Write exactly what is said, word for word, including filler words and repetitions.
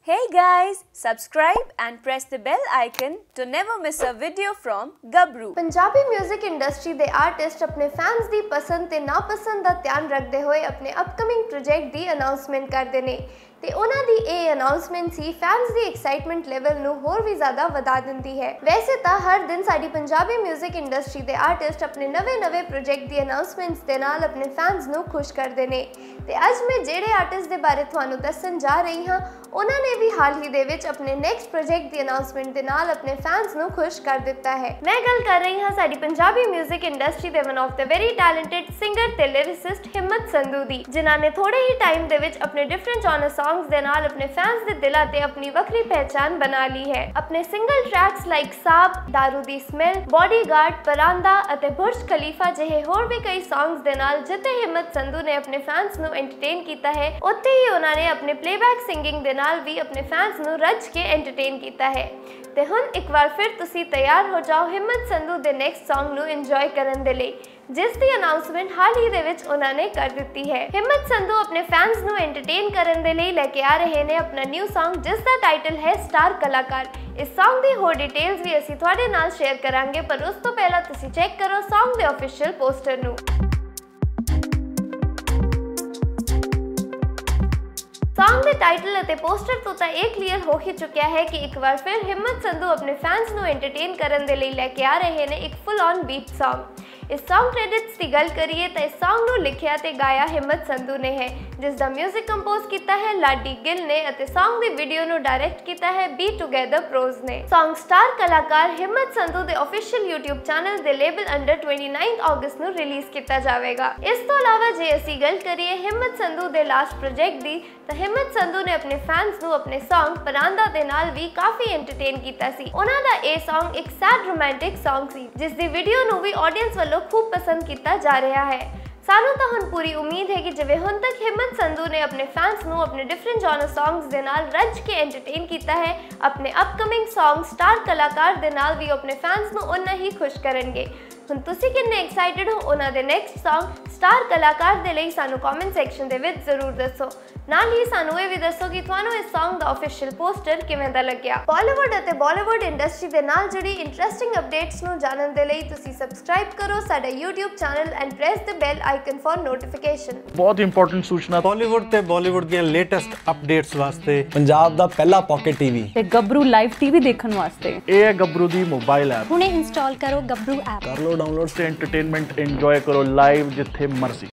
Hey guys, subscribe and press the bell icon to never miss a video from Gabru। Punjabi music industry दे artist अपने fans दी पसंद ते नापसंद दा ध्यान रखते हुए अपने अपकमिंग प्रोजेक्ट दी अनाउंसमेंट करते हैं ते उन्हां दी ये अनाउंसमेंट सी फैंस दी एक्साइटमेंट लेवल नू होर भी ज़्यादा वधा दिंदी है। वैसे तो हर दिन साडी पंजाबी म्यूजिक इंडस्ट्री दे आर्टिस्ट अपने नवे नवे प्रोजेक्ट दी अनाउंसमेंट्स दे नाल अपने फैंस नू खुश करते हैं ते अज मैं जेड़े आर्टिस्ट दे बारे तुहानू दस्सण जा रही हाँ उन्हां ने भी हाल ही दे विच अपने नेक्स्ट प्रोजेक्ट दी अनाउंसमेंट दे नाल अपने फैंस नू खुश कर दिता है। मैं गल कर रही हाँ साडी पंजाबी म्यूजिक इंडस्ट्री दे one of the very talented singer ते लिरिसिस्ट हिम्मत संधू दी, जिन्हां ने थोड़े ही टाइम दे विच अपने डिफरेंट जॉनर सॉन्ग्स दे नाल अपने फैंस दे दिलां ते अपनी वखरी पहचान बना ली है। अपने सिंगल ट्रैक्स लाइक साब, दारू दी स्मेल, बॉडीगार्ड, परांदा अते बुर्ज खलीफा जिहे होर भी कई सॉन्ग्स दे नाल जिथे हिम्मत संधू ने अपने फैंस नू एंटरटेन कीता है, उत्थे ही उन्हां ने अपने प्लेबैक सिंगिंग दे नाल भी अपने फैंस नू रज के एंटरटेन कीता है। ते हुण एक बार फिर तुसी तैयार हो जाओ हिम्मत संधू दे नेक्स्ट सॉन्ग नू एंजॉय करन दे लई, जिस दी अनाउंसमेंट हाल ही दे विच उन्हां ने कर दित्ती है। हिम्मत संधू अपने फैंस नू एंटरटेन करन दे लई लेके आ रहे ने अपना न्यू सॉन्ग जिस दा टाइटल है स्टार कलाकार। इस सॉन्ग दी होर डिटेल्स भी असीं तुहाडे नाल शेयर करांगे, पर उस तो पहला तुसी चेक करो सॉन्ग दे ऑफिशियल पोस्टर नू। सॉन्ग दे टाइटल अते पोस्टर तो ता एक क्लियर हो ही चुका है कि एक बार फिर हिम्मत संधू अपने फैंस नू एंटरटेन करन दे लई लेके आ रहे ने एक फुल ऑन बीट सॉन्ग। इस सॉन्ग क्रेडिट्स की गल करिए तो इस सॉन्ग नू लिखिया ते गाया हिम्मत संधू ने है, जिस दा म्यूजिक कंपोज किया है लाडी गिल ने अते सॉन्ग दी वीडियो नू डायरेक्ट किया है बी टुगेदर प्रोज ने। सॉन्ग स्टार कलाकार हिम्मत संधू दे ऑफिशियल यूट्यूब चैनल दे लेबल अंडर उनतीस अगस्त नू रिलीज किया जाएगा। इस तो अलावा जे असी गल करिए हिम्मत संधू दे लास्ट प्रोजेक्ट दी तो हिम्मत संधू ने अपने फैंस नू अपने सॉन्ग परांदा दे नाल भी काफी एंटरटेन किया सी। उन्हां दा ए सॉन्ग एक सैड रोमांटिक सॉन्ग सी, जिस दी वीडियो नू भी ऑडियंस वालों खूब पसंद किया जा रहा है। सानू तो हुण पूरी उम्मीद है कि जिवें हुण तक हिम्मत संधू ने अपने फैंस नू अपने डिफरेंट जॉनर सॉन्ग्स दे नाल रज के एंटरटेन किया है, अपने अपकमिंग सॉन्ग स्टार कलाकार दे नाल भी अपने फैंस नू उन्ना ही खुश करनगे। हुण तुसी किन्ने एक्साइटेड हो उन्हां दे नेक्स्ट सॉन्ग स्टार कलाकार दे लई सानू कमेंट सैक्शन दे विच जरूर दसो। नाल ही सानू ये भी दसो कि तुहानू इस सॉन्ग दा ऑफिशियल पोस्टर किवें दा लग्या। बॉलीवुड अते बॉलीवुड इंडस्ट्री दे नाल जुड़ी इंटरेस्टिंग अपडेट्स नू जानन दे लई तुसी सब्सक्राइब करो साडा YouTube channel and press the bell icon for notification. बहुत इंपॉर्टेंट सूचना बॉलीवुड ते बॉलीवुड दी लेटेस्ट अपडेट्स वास्ते पंजाब दा पहला पॉकेट टीवी ते गबरू लाइव टीवी देखण वास्ते ਇਹ ਹੈ ਗੱਭਰੂ ਦੀ ਮੋਬਾਈਲ ਐਪ। ਹੁਣੇ ਇੰਸਟਾਲ ਕਰੋ ਗੱਭਰੂ ਐਪ। ਕਰ ਲਓ ਡਾਊਨਲੋਡ ਤੇ ਐਂਟਰਟੇਨਮੈਂਟ ਇੰਜੋਏ ਕਰੋ ਲਾਈਵ ਜਿੱਥੇ ਮਰਜ਼ੀ।